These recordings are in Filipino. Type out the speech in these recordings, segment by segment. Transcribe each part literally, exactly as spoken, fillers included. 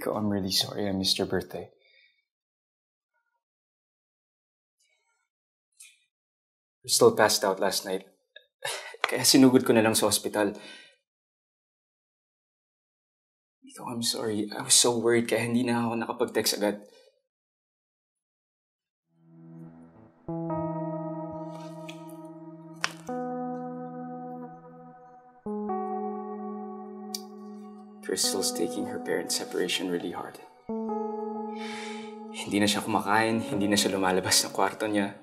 Mico, I'm really sorry I missed your birthday. Crystal passed out last night. Kaya sinugod ko na lang sa hospital. Mico, I'm sorry. I was so worried kaya hindi na ako nakapag-text agad. Crystal's taking her parents' separation really hard. Hindi na siya kumakain, hindi na siya lumalabas ng kwarto niya.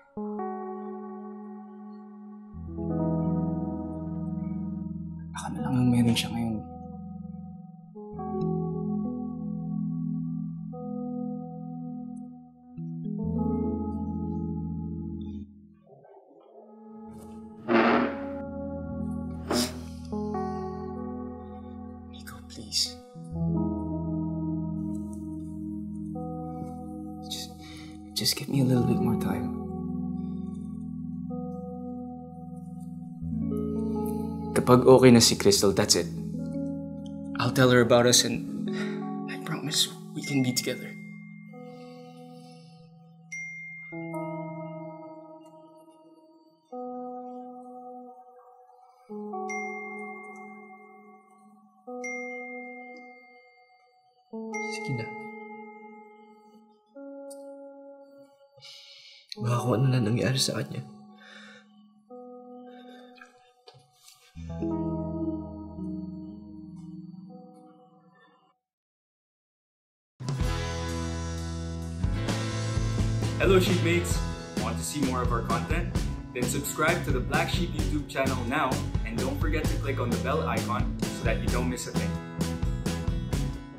Ako na lang ang meron siya ngayon. Please. Just, just give me a little bit more time. Kapag okay na si Crystal, that's it. I'll tell her about us and I promise we can be together. Sige na. Baka kung ano na nangyari sa kanya. Hello Sheepmates! Want to see more of our content? Then subscribe to the Black Sheep YouTube channel now and don't forget to click on the bell icon so that you don't miss a thing.